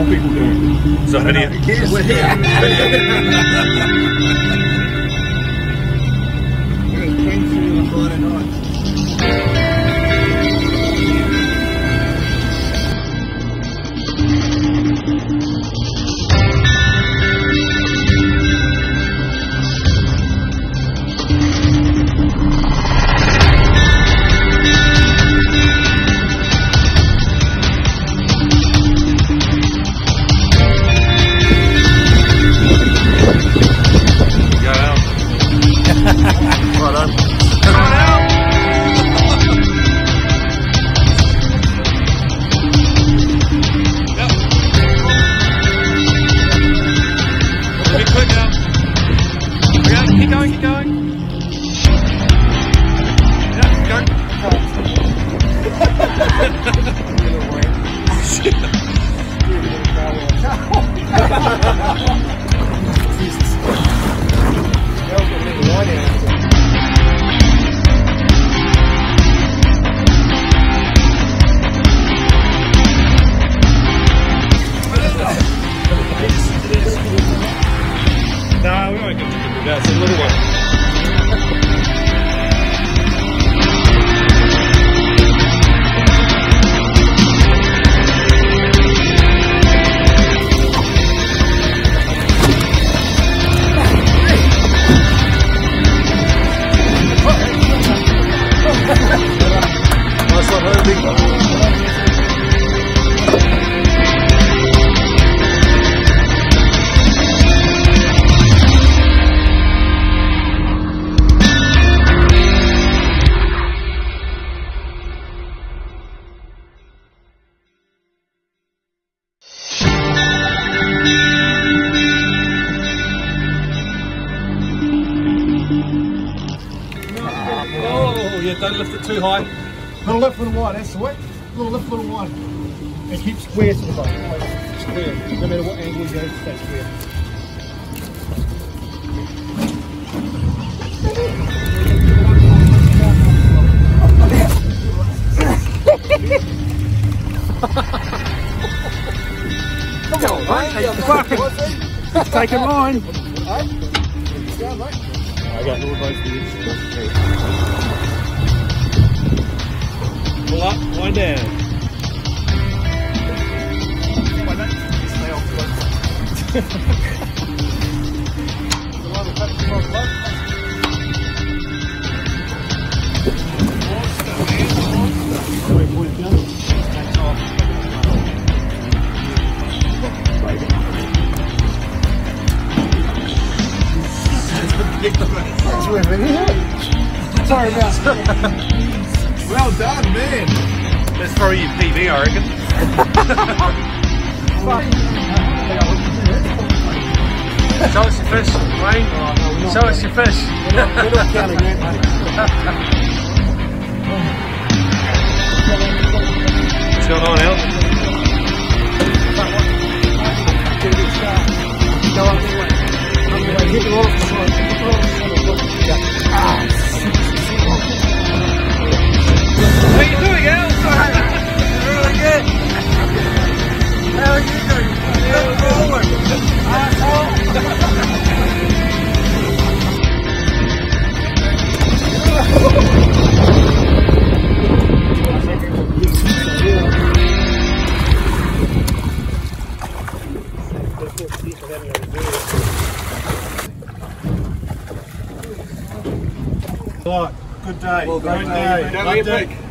people doing. So video. Yes. We're here. Friday night. Keep going. Yeah, go. No, we won't get to that. It's a little one. Oh, yeah, don't lift it too high. Little lift, little wide, that's sweet. Little lift, little wide. And keep square to the bottom. Square. No matter what angle you go, stay square. Come on, mate. Take a line. I got no advice for you. Pull up, wind down. Stay off Sorry about that. Well done, man. That's probably your PB, I reckon. Show us your fish, Wayne. Show us your fish. We're not counting that, mate. What's going on, Al? Go up the way. Hit the roll off the side. How you doing, Al? Really good. How are you doing? Right, good day. Well, great day. Don't be a pig.